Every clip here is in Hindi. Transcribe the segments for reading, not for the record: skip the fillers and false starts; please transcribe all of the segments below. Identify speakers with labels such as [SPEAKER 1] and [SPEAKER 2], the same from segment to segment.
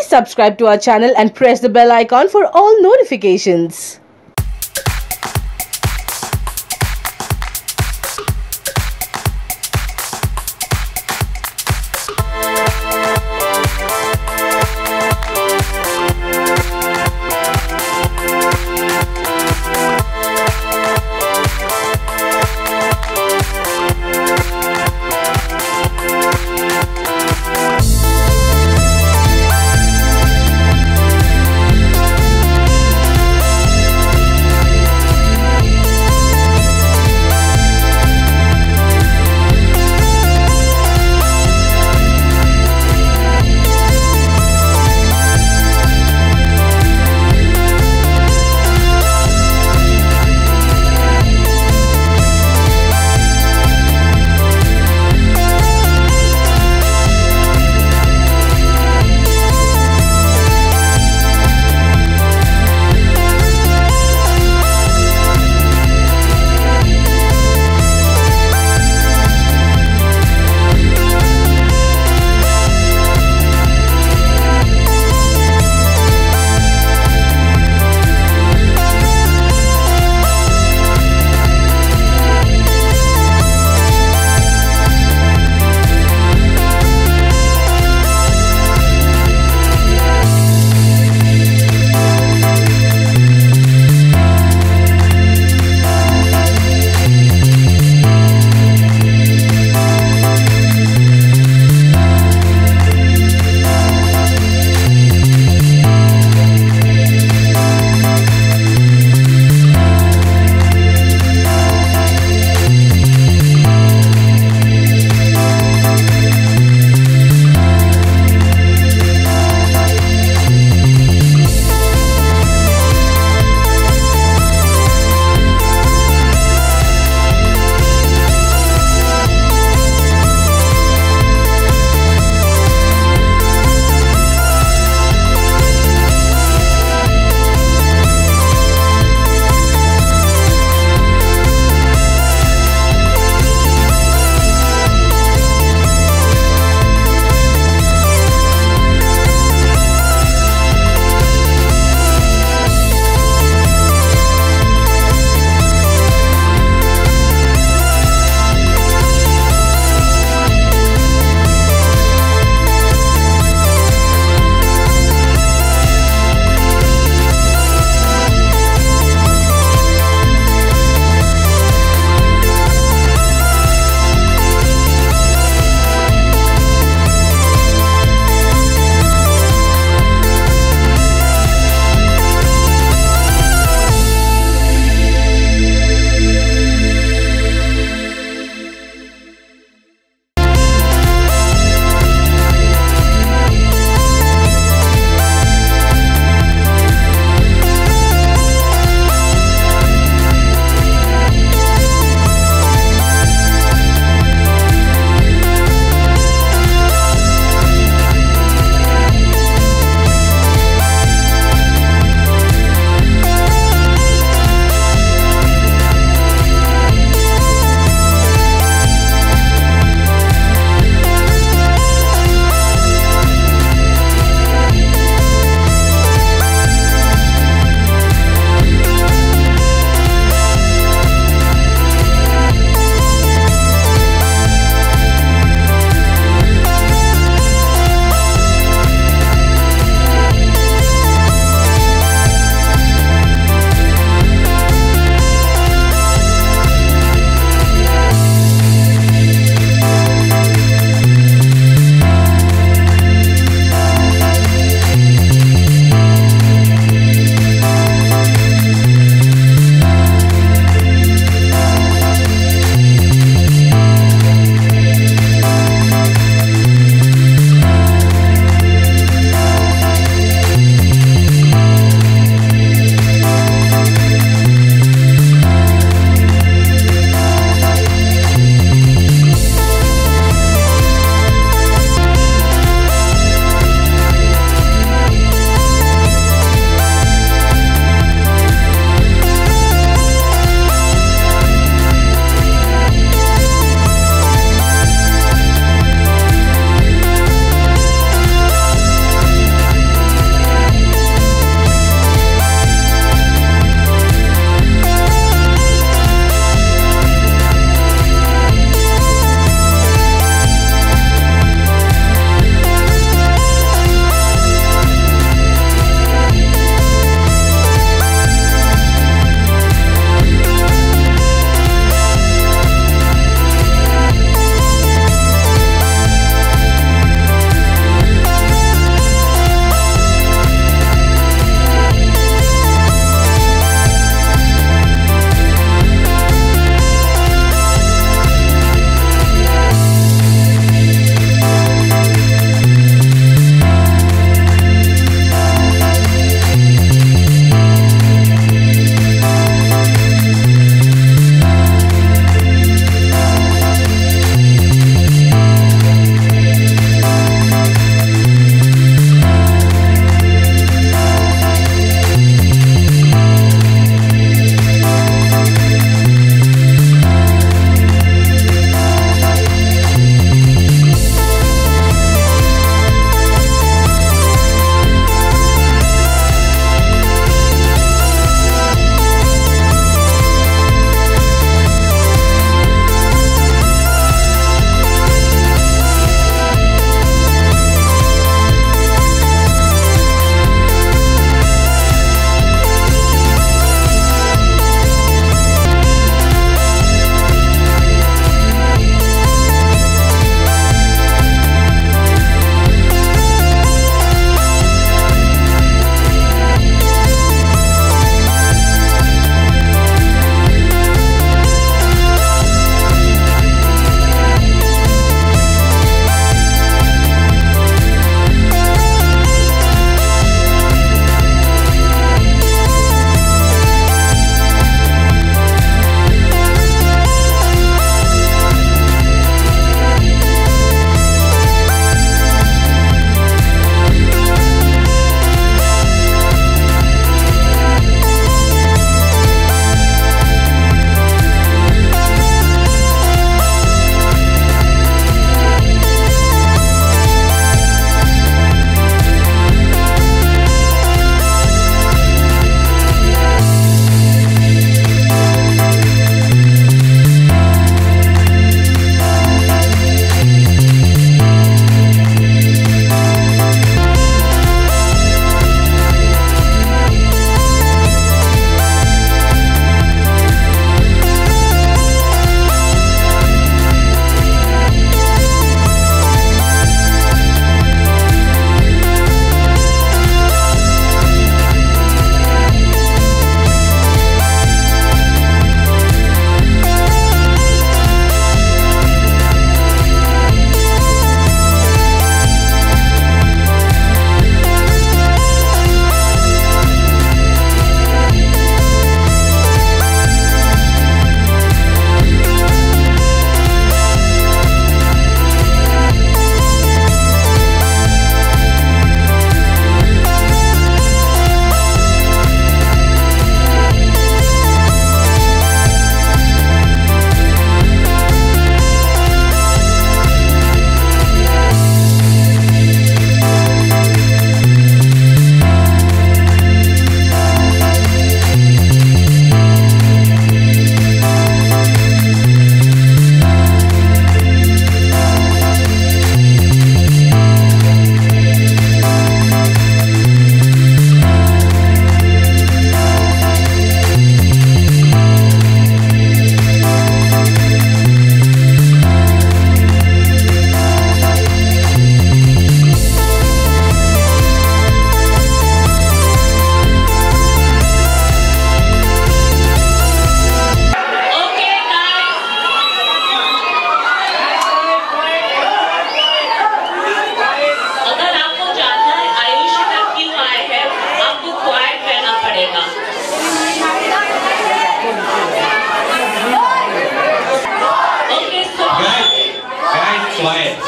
[SPEAKER 1] subscribe to our channel and press the bell icon for all notifications.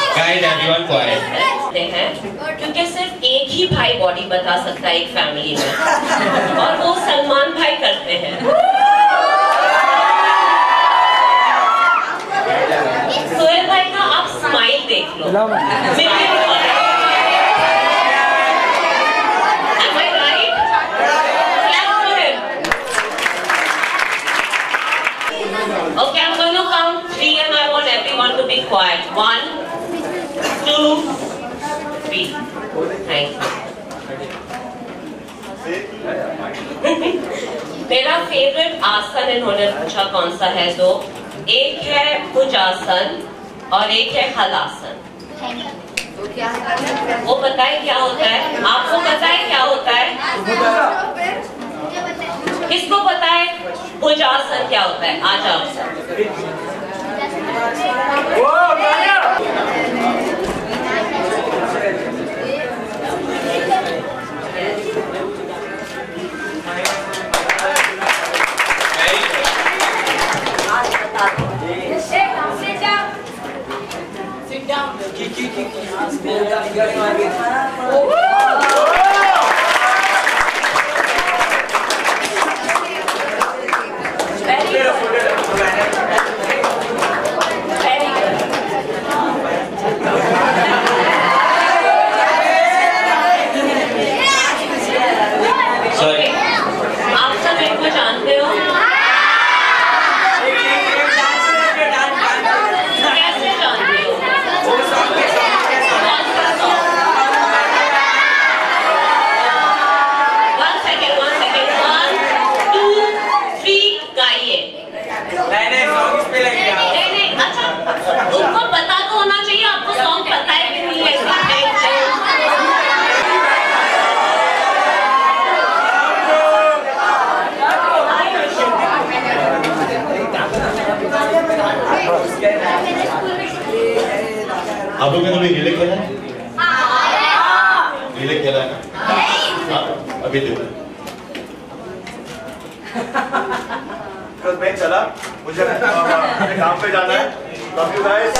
[SPEAKER 2] Guys, everyone quiet.
[SPEAKER 3] हैं क्योंकि सिर्फ एक ही भाई बॉडी बता सकता है एक फैमिली में और वो सलमान भाई करते हैं। सोहेल भाई का आप स्माइल देख लो। Am I right? Clap for him. Okay, I'm going to count 3 and I want everyone to be quiet. 1, 2, 3. Thank you. मेरा फेवरेट आसन इन्होंने पूछा कौन सा है, तो एक है भुजासन और एक है हलासन। वो पता है क्या होता है? आपको पता है क्या होता है? किसको पता है भुजासन क्या होता है? आ जाओ।
[SPEAKER 4] आप लोगों ने भी रिले खेला है? रिले खेला है? हाँ, अभी देखो।
[SPEAKER 5] कल मैं चला, मुझे अपने काम पे जाना है। Love you guys.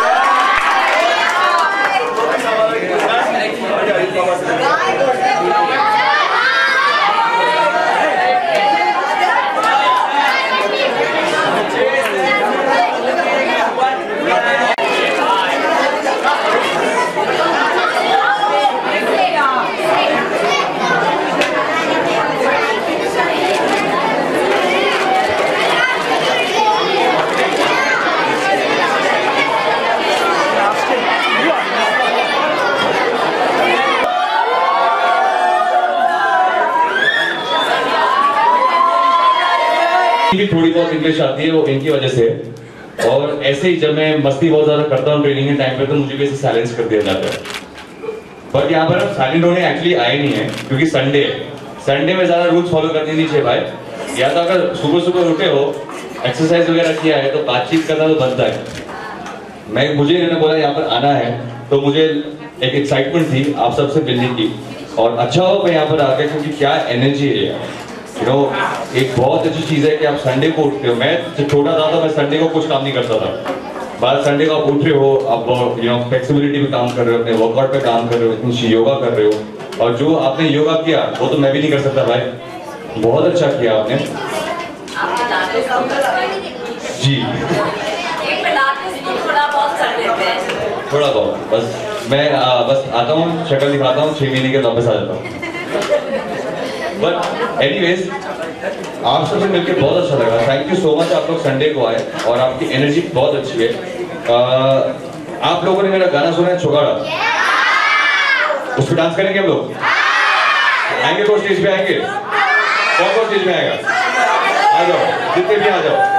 [SPEAKER 4] थोड़ी बहुत इंग्लिश आती है वो इनकी वजह से, और ऐसे ही जब मैं मस्ती बहुत ज्यादा करता हूँ ट्रेनिंग के टाइम पे तो मुझे भी ऐसे साइलेंस कर दिया जाता है। बट यहाँ पर हम साइलेंट होने एक्चुअली आए नहीं है, क्योंकि संडे में ज्यादा रूल्स फॉलो करने नहीं चाहिए भाई। या तो अगर सुबह सुबह उठे हो, एक्सरसाइज वगैरह किया है, तो बातचीत करना तो बनता है। मुझे इन्होंने बोला यहाँ पर आना है, तो मुझे एक एक्साइटमेंट थी आप सबसे मिलने की, और अच्छा हो मैं यहाँ पर आ गया, क्योंकि क्या एनर्जी है। एक बहुत अच्छी चीज है कि आप संडे को उठते हो। मैं जब छोटा था तो मैं संडे को कुछ काम नहीं करता था। बाद संडे को आप उठ रहे हो, आप फ्लेक्सिबिलिटी पे काम कर रहे हो, अपने वर्कआउट पे काम कर रहे हो, इतनी योगा कर रहे हो, और जो आपने योगा किया वो तो मैं भी नहीं कर सकता भाई। बहुत अच्छा किया आपने जी। थोड़ा बहुत बस मैं बस आता हूँ, शक्ल दिखाता हूँ, 6 महीने के वापस आ जाता हूँ। बट एनीवेज आप सबसे मिलकर बहुत अच्छा लगा। थैंक यू सो मच, आप लोग संडे को आए और आपकी एनर्जी बहुत अच्छी है। आप लोगों ने मेरा गाना सुना है छोगाड़ा, उस पर डांस करेंगे हम लोग? आएंगे? कौन स्टेज पे आएंगे? कौन स्टेज पे आएगा? आ जाओ, जितने भी आ जाओ।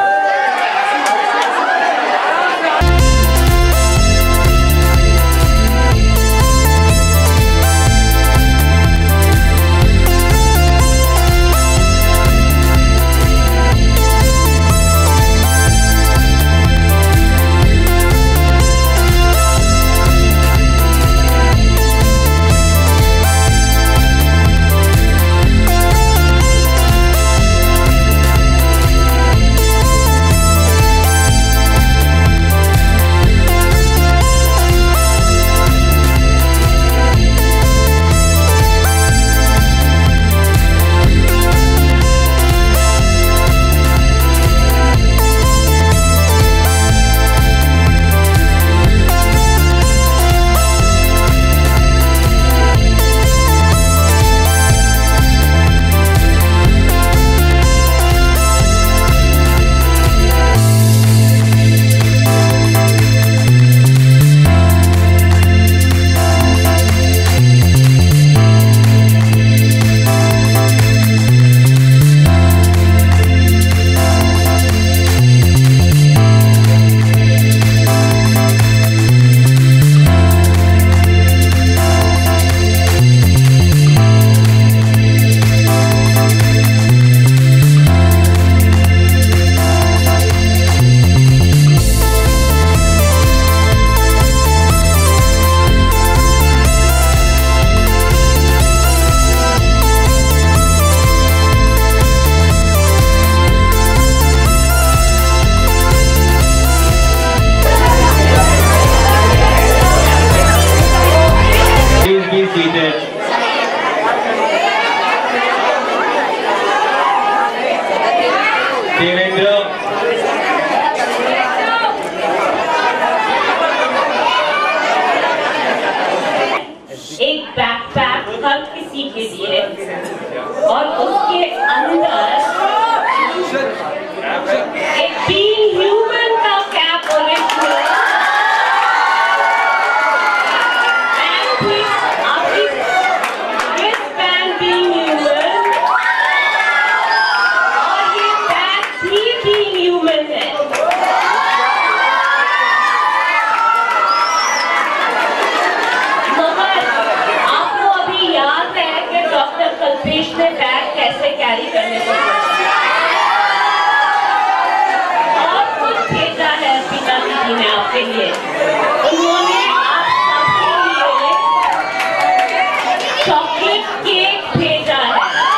[SPEAKER 3] हर किसी के लिए, और उसके अंदर एक बीइंग ह्यूमन का कैप ओरिजिनल एंड फिर आपकी रिस्टबैंड बीइंग ह्यूमन, और ये बैग भी बीइंग ह्यूमन है। कल्पेश ने बैग कैसे कैरी करने को और कुछ भेजा है पिताजी जी ने आपके लिए। उन्होंने आप सबके लिए चॉकलेट केक भेजा है।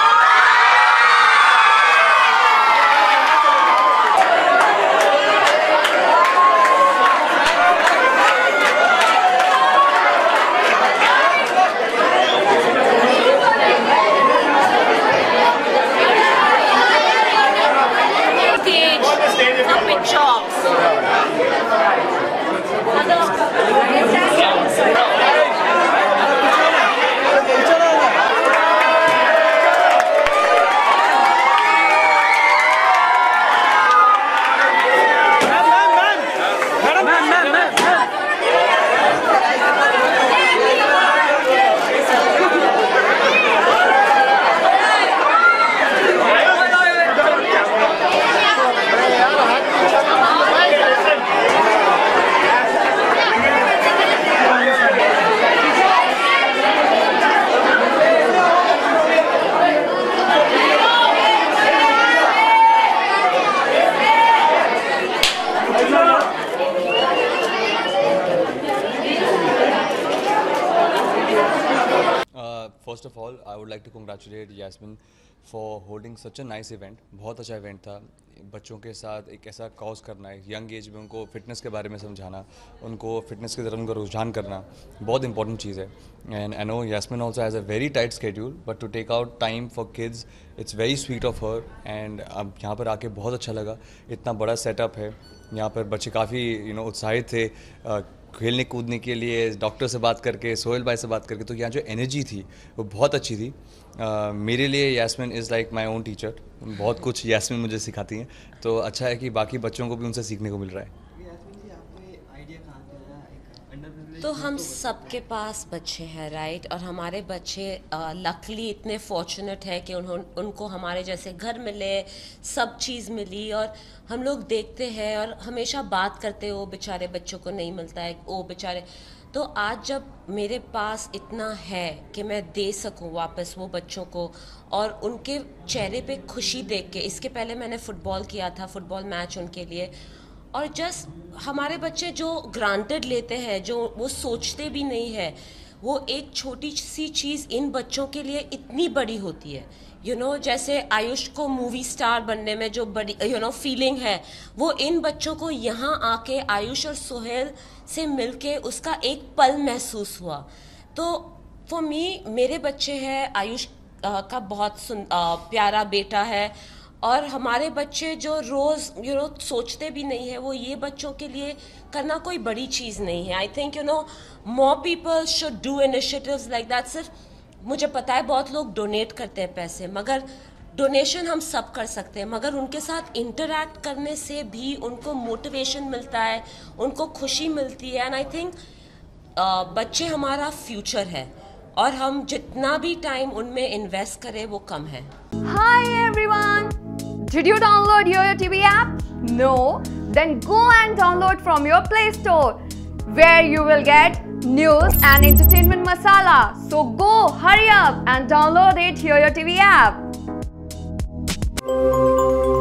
[SPEAKER 2] First of all, I would like to congratulate Yasmin for holding such a nice event. बहुत अच्छा इवेंट था। बच्चों के साथ एक ऐसा कॉज करना है, यंग एज में उनको फिटनेस के बारे में समझाना, उनको फिटनेस की तरफ उनको रुझान करना बहुत इंपॉर्टेंट चीज़ है। And I know Yasmin also has a very tight schedule, but to take out time for kids, it's very sweet of her. And अब यहाँ पर आके बहुत अच्छा लगा। इतना बड़ा सेटअप है, यहाँ पर बच्चे काफ़ी उत्साहित थे खेलने कूदने के लिए। डॉक्टर से बात करके, सोहेल भाई से बात करके, तो यहाँ जो एनर्जी थी वो बहुत अच्छी थी। मेरे लिए Yasmin is like my own teacher. बहुत कुछ यास्मिन मुझे सिखाती हैं, तो अच्छा है कि बाकी बच्चों को भी उनसे सीखने को मिल रहा है।
[SPEAKER 6] तो हम सबके पास बच्चे हैं, राइट? और हमारे बच्चे लकली इतने फॉर्चुनेट है कि उनको हमारे जैसे घर मिले, सब चीज़ मिली। और हम लोग देखते हैं और हमेशा बात करते हैं, वो बेचारे बच्चों को नहीं मिलता है, वो बेचारे। तो आज जब मेरे पास इतना है कि मैं दे सकूं वापस वो बच्चों को, और उनके चेहरे पे खुशी देख के, इसके पहले मैंने फ़ुटबॉल किया था, फ़ुटबॉल मैच उनके लिए, और जस्ट हमारे बच्चे जो ग्रांटेड लेते हैं, जो वो सोचते भी नहीं है, वो एक छोटी सी चीज़ इन बच्चों के लिए इतनी बड़ी होती है। जैसे आयुष को मूवी स्टार बनने में जो बड़ी फीलिंग है, वो इन बच्चों को यहाँ आके आयुष और सोहेल से मिलके उसका एक पल महसूस हुआ। तो फॉर मी, मेरे बच्चे हैं, आयुष का बहुत प्यारा बेटा है, और हमारे बच्चे जो रोज़ सोचते भी नहीं है, वो ये बच्चों के लिए करना कोई बड़ी चीज़ नहीं है। I think more people should do initiatives like that. सिर्फ मुझे पता है बहुत लोग डोनेट करते हैं पैसे, मगर डोनेशन हम सब कर सकते हैं, मगर उनके साथ इंटरैक्ट करने से भी उनको मोटिवेशन मिलता है, उनको खुशी मिलती है। एंड आई थिंक बच्चे हमारा फ्यूचर है, और हम जितना भी टाइम उनमें इन्वेस्ट करें वो कम है।
[SPEAKER 7] Hi everyone! Did you download YoYo TV app? No? Then go and download from your Play Store, where you will get news and entertainment masala. So go, hurry up and download it, YoYo TV app.